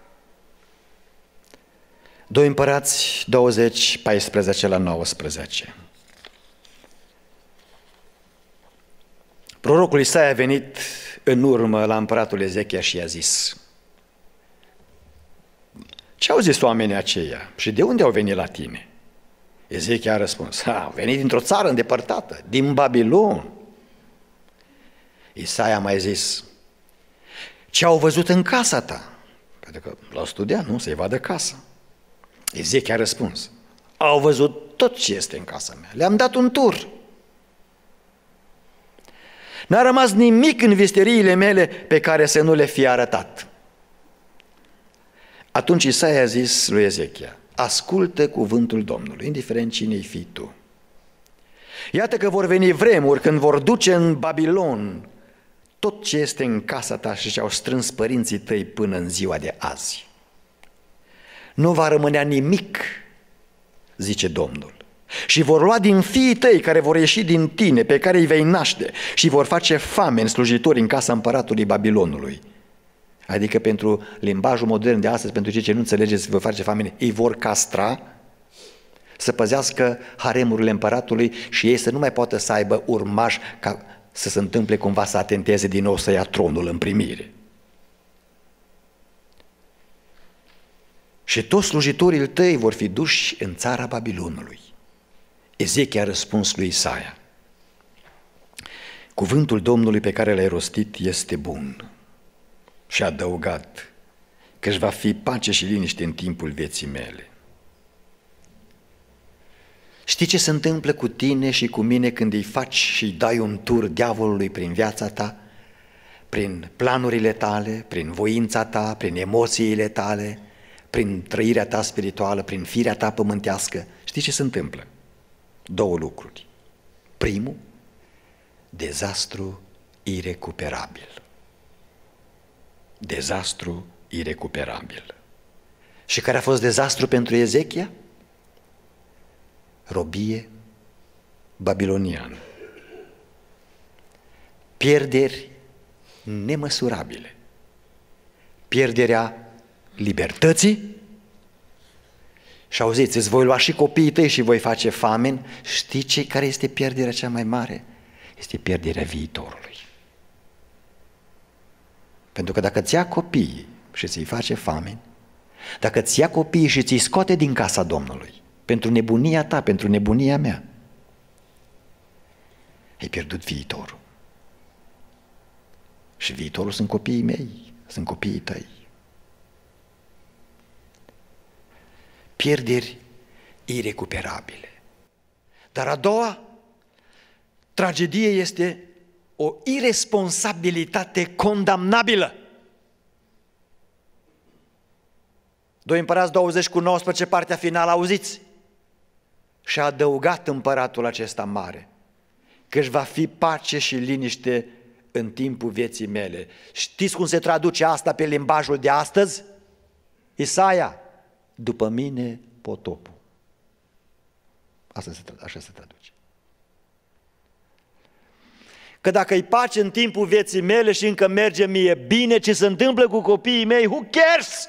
doi Împărați douăzeci, paisprezece la nouăsprezece. Prorocul Isaia a venit în urmă la împăratul Ezechia și i-a zis: ce au zis oamenii aceia și de unde au venit la tine? Ezechia a răspuns: au venit dintr-o țară îndepărtată, din Babilon. Isaia a mai zis: ce au văzut în casa ta? Pentru că l-au studiat, nu? Să-i vadă casa. Ezechia a răspuns: au văzut tot ce este în casa mea, le-am dat un tur. N-a rămas nimic în visteriile mele pe care să nu le fie arătat. Atunci Isaia a zis lui Ezechia: ascultă cuvântul Domnului, indiferent cine-i fii tu. Iată că vor veni vremuri când vor duce în Babilon tot ce este în casa ta și ce-au strâns părinții tăi până în ziua de azi. Nu va rămânea nimic, zice Domnul, și vor lua din fiii tăi care vor ieși din tine, pe care îi vei naște, și vor face fameni slujitori în casa împăratului Babilonului. Adică pentru limbajul modern de astăzi, pentru cei ce nu înțelegeți, vor face fameni, îi vor castra, să păzească haremurile împăratului și ei să nu mai poată să aibă urmași ca să se întâmple cumva să atenteze din nou să ia tronul în primire. Și toți slujitorii tăi vor fi duși în țara Babilonului. Ezechia a răspuns lui Isaia: cuvântul Domnului pe care l-ai rostit este bun. Și a adăugat că își va fi pace și liniște în timpul vieții mele. Știi ce se întâmplă cu tine și cu mine când îi faci și îi dai un tur diavolului prin viața ta, prin planurile tale, prin voința ta, prin emoțiile tale, prin trăirea ta spirituală, prin firea ta pământească? Știi ce se întâmplă? Două lucruri. Primul, dezastru irecuperabil. Dezastru irecuperabil. Și care a fost dezastru pentru Ezechia? Robie babiloniană. Pierderi nemăsurabile. Pierderea libertății. Și auziți, îți voi lua și copiii tăi și voi face famine. Știi ce, care este pierderea cea mai mare? Este pierderea viitorului. Pentru că dacă ți ia copiii și ți-i face famine, dacă ți ia copiii și ți-i scoate din casa Domnului, pentru nebunia ta, pentru nebunia mea, ai pierdut viitorul. Și viitorul sunt copiii mei, sunt copiii tăi. Pierderi irecuperabile. Dar a doua tragedie este o iresponsabilitate condamnabilă. doi Împărați douăzeci cu nouăsprezece, partea finală, auziți? și a adăugat împăratul acesta mare că își va fi pace și liniște în timpul vieții mele. Știți cum se traduce asta pe limbajul de astăzi? Isaia, după mine potopul. Asta se, așa se traduce. Că dacă-i pace în timpul vieții mele și încă merge mie bine, ce se întâmplă cu copiii mei, who cares?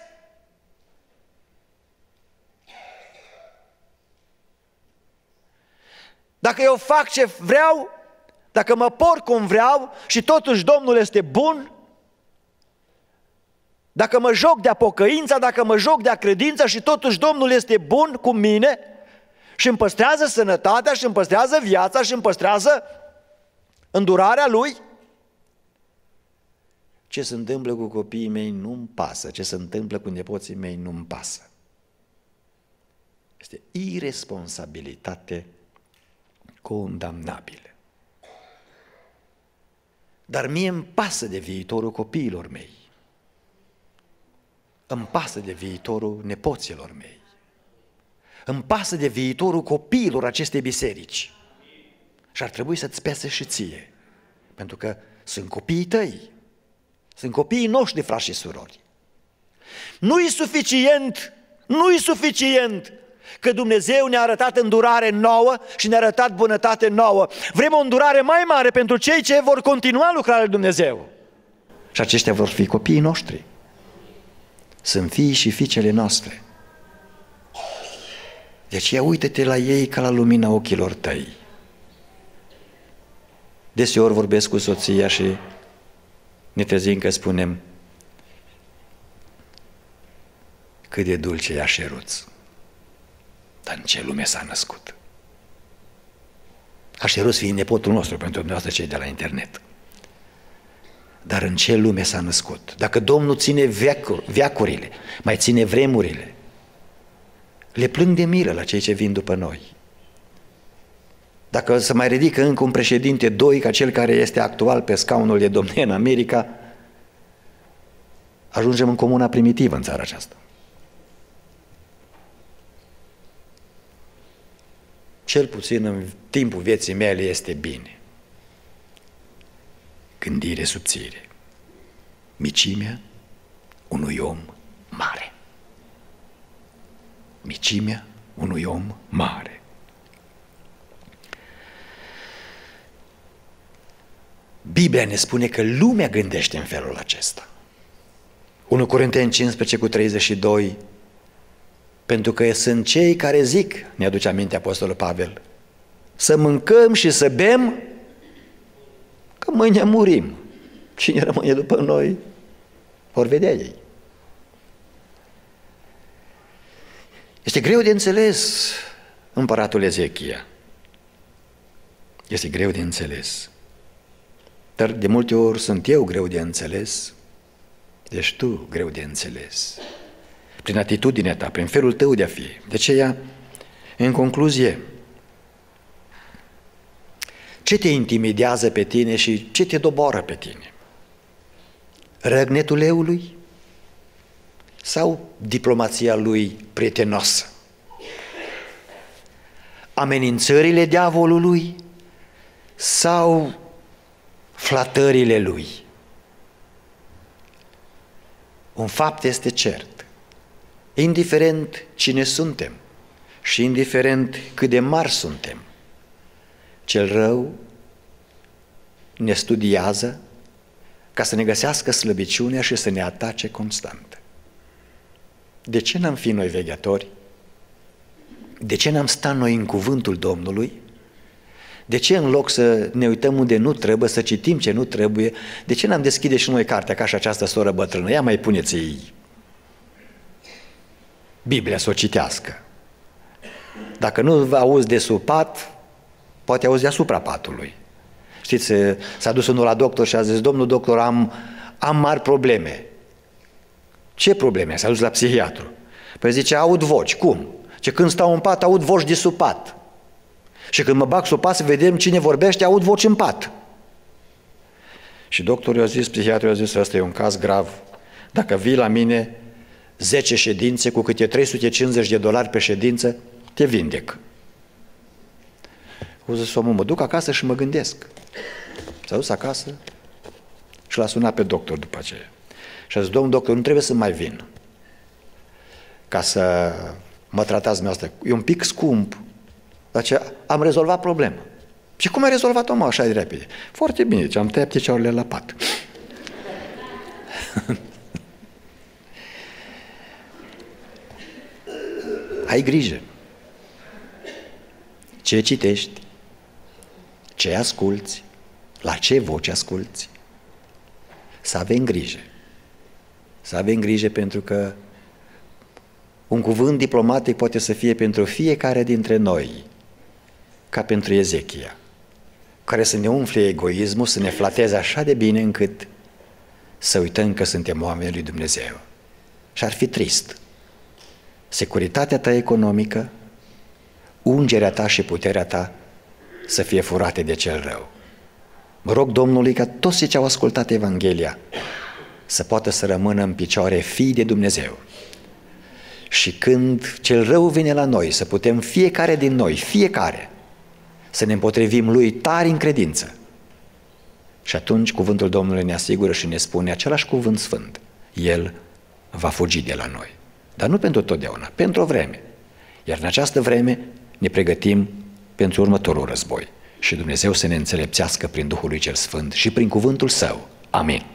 Dacă eu fac ce vreau, dacă mă porc cum vreau și totuși Domnul este bun, dacă mă joc de-a pocăința, dacă mă joc de-a credința și totuși Domnul este bun cu mine și îmi păstrează sănătatea și îmi păstrează viața și îmi păstrează îndurarea Lui, ce se întâmplă cu copiii mei nu-mi pasă, ce se întâmplă cu nepoții mei nu-mi pasă. Este iresponsabilitate condamnabilă. Dar mie îmi pasă de viitorul copiilor mei. Îmi pasă de viitorul nepoților mei. Îmi pasă de viitorul copiilor acestei biserici. Și ar trebui să-ți pese și ție. Pentru că sunt copiii tăi. Sunt copiii noștri, frați și surori. Nu-i suficient, nu-i suficient că Dumnezeu ne-a arătat îndurare nouă și ne-a arătat bunătate nouă. Vrem o îndurare mai mare pentru cei ce vor continua lucrarea lui Dumnezeu. Și aceștia vor fi copiii noștri. Sunt fiii și fiicele noastre. De aceea uită-te la ei ca la lumina ochilor tăi. Deseori vorbesc cu soția și ne trezim că spunem: cât de dulce e Așeruț, dar în ce lume s-a născut. Așeruț fiind nepotul nostru pentru dumneavoastră cei de la internet. Dar în ce lume s-a născut? Dacă Domnul ține veacuri, veacurile, mai ține vremurile, le plâng de milă la cei ce vin după noi. Dacă se mai ridică încă un președinte, doi, ca cel care este actual pe scaunul de domnie în America, ajungem în comuna primitivă în țara aceasta. Cel puțin în timpul vieții mele este bine. Gândire subțire. Micimea unui om mare. Micimea unui om mare. Biblia ne spune că lumea gândește în felul acesta. unu Corinteni cincisprezece cu treizeci și doi, pentru că sunt cei care zic, ne aduce aminte Apostolul Pavel, să mâncăm și să bem, că mâine murim. Cine rămâne după noi, vor vedea ei. Este greu de înțeles împăratul Ezechia. Este greu de înțeles. Dar de multe ori sunt eu greu de înțeles, ești tu greu de înțeles. Prin atitudinea ta, prin felul tău de a fi. De aceea, în concluzie, ce te intimidează pe tine și ce te doboară pe tine? Răgnetul leului sau diplomația lui prietenoasă? Amenințările diavolului sau flatările lui? Un fapt este cert. Indiferent cine suntem și indiferent cât de mari suntem, cel rău ne studiază ca să ne găsească slăbiciunea și să ne atace constant. De ce n-am fi noi veghetori? De ce n-am sta noi în cuvântul Domnului? De ce în loc să ne uităm unde nu trebuie, să citim ce nu trebuie, de ce n-am deschide și noi cartea ca și această soră bătrână? Ia mai puneți-i Biblia să o citească. Dacă nu auzi de sub pat, poate auzi deasupra patului. Știți, s-a dus unul la doctor și a zis: domnul doctor, am, am mari probleme. Ce probleme? S-a dus la psihiatru. Păi zice, aud voci. Cum? Ce când stau în pat, aud voci de sub pat. Și când mă bag sub pat să vedem cine vorbește, aud voci în pat. Și doctorul a zis, psihiatrul a zis, ăsta e un caz grav. Dacă vii la mine zece ședințe cu câte trei sute cincizeci de dolari pe ședință, te vindec. O zis omul, mă duc acasă și mă gândesc. S-a dus acasă și l-a sunat pe doctor după aceea. Și a zis, domnul doctor, nu trebuie să mai vin ca să mă tratați dumneavoastră. E un pic scump, dar ce am rezolvat problema. Și cum ai rezolvat-o, mă, așa de repede? Foarte bine, ce am tăiat picioarele la pat. Ai grijă. Ce citești? Ce asculți? La ce voce asculți? Să avem grijă. Să avem grijă pentru că un cuvânt diplomatic poate să fie pentru fiecare dintre noi, ca pentru Ezechia, care să ne umfle egoismul, să ne flateze așa de bine încât să uităm că suntem oameni lui Dumnezeu. Și ar fi trist. Securitatea ta economică, ungerea ta și puterea ta să fie furate de cel rău. Mă rog Domnului ca toți cei ce au ascultat Evanghelia să poată să rămână în picioare fii de Dumnezeu. Și când cel rău vine la noi, să putem fiecare din noi, fiecare, să ne împotrivim lui tari în credință. Și atunci cuvântul Domnului ne asigură și ne spune același cuvânt sfânt. El va fugi de la noi. Dar nu pentru totdeauna, pentru o vreme. Iar în această vreme ne pregătim pentru următorul război. Și Dumnezeu să ne înțelepțească prin Duhul lui cel Sfânt și prin cuvântul Său. Amin.